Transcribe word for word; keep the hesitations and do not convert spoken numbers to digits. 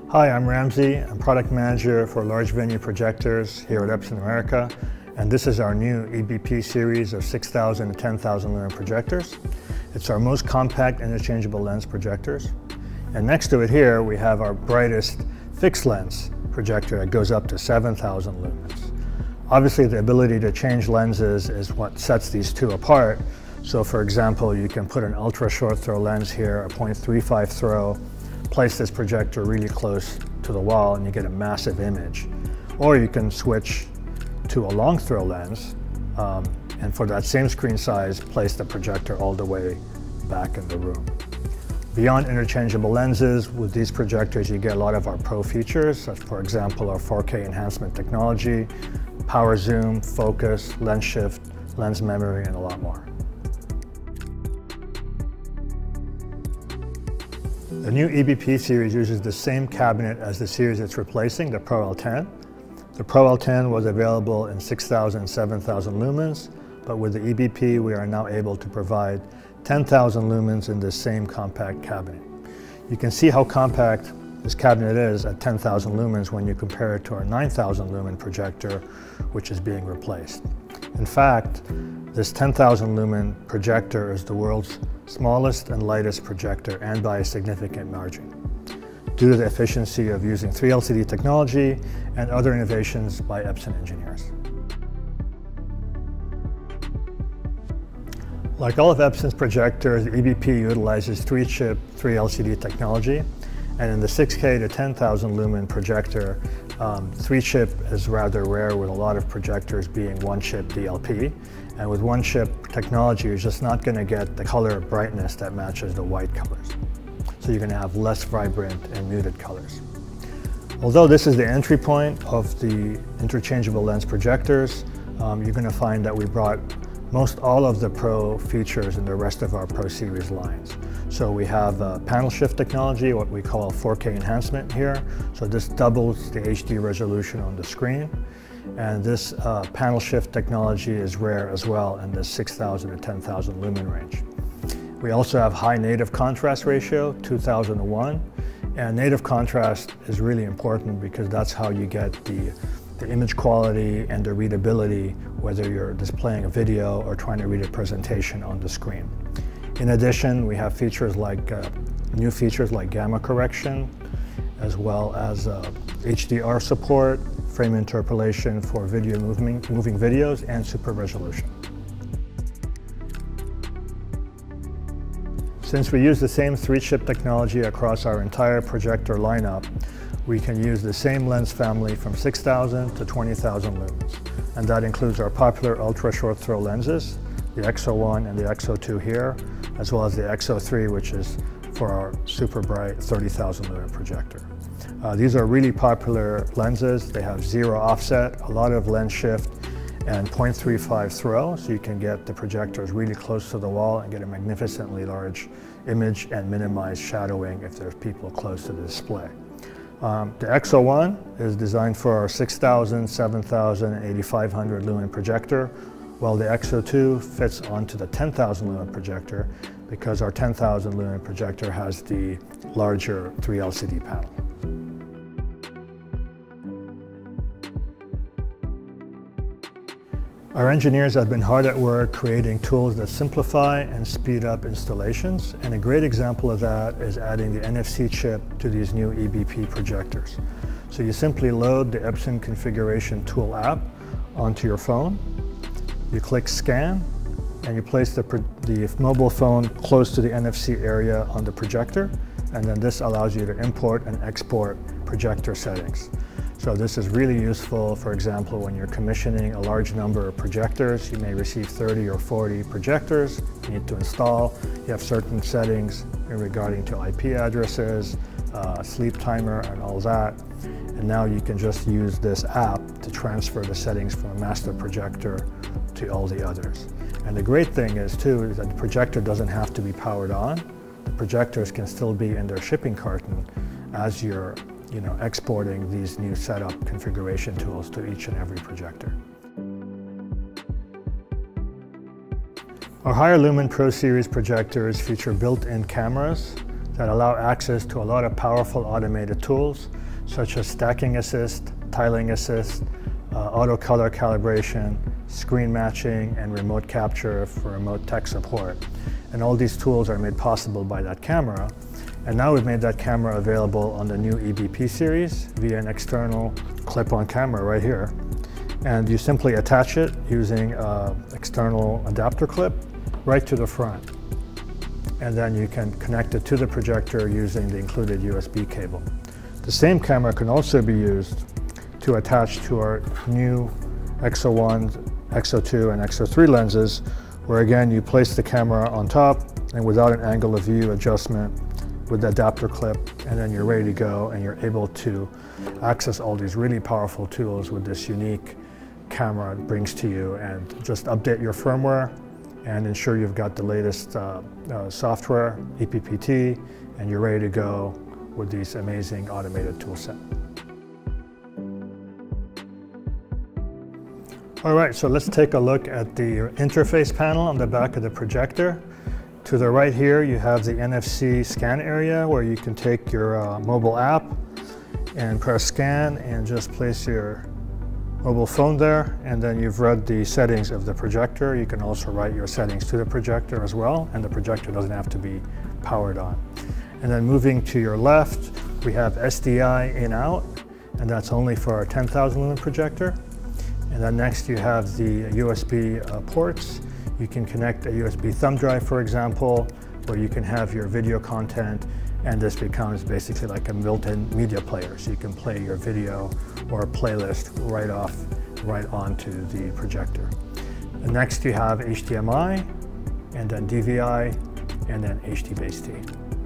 Hi, I'm Ramsey. I'm Product Manager for Large Venue Projectors here at Epson America, and this is our new E B P series of six thousand and ten thousand lumen projectors. It's our most compact interchangeable lens projectors. And next to it here, we have our brightest fixed lens projector that goes up to seven thousand lumens. Obviously, the ability to change lenses is what sets these two apart. So for example, you can put an ultra short throw lens here, a point three five throw, place this projector really close to the wall and you get a massive image. Or you can switch to a long throw lens um, and for that same screen size, place the projector all the way back in the room. Beyond interchangeable lenses, with these projectors you get a lot of our pro features, for example our four K enhancement technology, power zoom, focus, lens shift, lens memory, and a lot more. The new E B P series uses the same cabinet as the series it's replacing, the Pro L ten. The Pro L ten was available in six thousand and seven thousand lumens, but with the E B P we are now able to provide ten thousand lumens in this same compact cabinet. You can see how compact this cabinet is at ten thousand lumens when you compare it to our nine thousand lumen projector, which is being replaced. In fact, this ten thousand lumen projector is the world's smallest and lightest projector, and by a significant margin, due to the efficiency of using three L C D technology and other innovations by Epson engineers. Like all of Epson's projectors, the E B P utilizes three chip three L C D technology, and in the six K to ten thousand lumen projector, um, three chip is rather rare, with a lot of projectors being one chip D L P. And with one chip technology, you're just not going to get the color brightness that matches the white colors. So you're going to have less vibrant and muted colors. Although this is the entry point of the interchangeable lens projectors, um, you're going to find that we brought most all of the Pro features in the rest of our Pro series lines. So we have uh, panel shift technology, what we call four K enhancement here. So this doubles the H D resolution on the screen. And this uh, panel shift technology is rare as well in the six thousand to ten thousand lumen range. We also have high native contrast ratio, two thousand to one. And native contrast is really important because that's how you get the, the image quality and the readability, whether you're displaying a video or trying to read a presentation on the screen. In addition, we have features like, uh, new features like gamma correction, as well as uh, H D R support, frame interpolation for video moving, moving videos, and super resolution. Since we use the same three chip technology across our entire projector lineup, we can use the same lens family from six thousand to twenty thousand lumens. And that includes our popular ultra short throw lenses, the X O one and the X O two here, as well as the X O three, which is for our super bright thirty thousand lumen projector. Uh, these are really popular lenses. They have zero offset, a lot of lens shift, and point three five throw, so you can get the projectors really close to the wall and get a magnificently large image and minimize shadowing if there's people close to the display. Um, the X O one is designed for our six thousand, seven thousand, and eighty-five hundred lumen projector, while the X O two fits onto the ten thousand lumen projector because our ten thousand lumen projector has the larger three L C D panel. Our engineers have been hard at work creating tools that simplify and speed up installations, and a great example of that is adding the N F C chip to these new E B P projectors. So you simply load the Epson Configuration Tool app onto your phone, you click Scan, and you place the, the mobile phone close to the N F C area on the projector, and then this allows you to import and export projector settings. So this is really useful, for example, when you're commissioning a large number of projectors. You may receive thirty or forty projectors you need to install. You have certain settings regarding to I P addresses, uh, sleep timer, and all that. And now you can just use this app to transfer the settings from a master projector to all the others. And the great thing is too, is that the projector doesn't have to be powered on. The projectors can still be in their shipping carton as you're you know, exporting these new setup configuration tools to each and every projector. Our higher lumen Pro Series projectors feature built-in cameras that allow access to a lot of powerful automated tools, such as stacking assist, tiling assist, uh, auto color calibration, screen matching, and remote capture for remote tech support. And all these tools are made possible by that camera. And now we've made that camera available on the new E B P series via an external clip-on camera right here. And you simply attach it using an external adapter clip right to the front. And then you can connect it to the projector using the included U S B cable. The same camera can also be used to attach to our new X O one, X O two, and X O three lenses, where again you place the camera on top and without an angle of view adjustment with the adapter clip, and then you're ready to go and you're able to access all these really powerful tools with this unique camera it brings to you, and just update your firmware and ensure you've got the latest uh, uh, software, E P P T, and you're ready to go with these amazing automated tool set. All right, so let's take a look at the interface panel on the back of the projector. To the right here, you have the N F C scan area where you can take your uh, mobile app and press scan and just place your mobile phone there, and then you've read the settings of the projector. You can also write your settings to the projector as well, and the projector doesn't have to be powered on. And then moving to your left, we have S D I in-out, and that's only for our ten thousand lumen projector. And then next you have the U S B uh, ports. You can connect a U S B thumb drive, for example, where you can have your video content, and this becomes basically like a built-in media player. So you can play your video or a playlist right off, right onto the projector. And next you have H D M I, and then D V I, and then H D base T.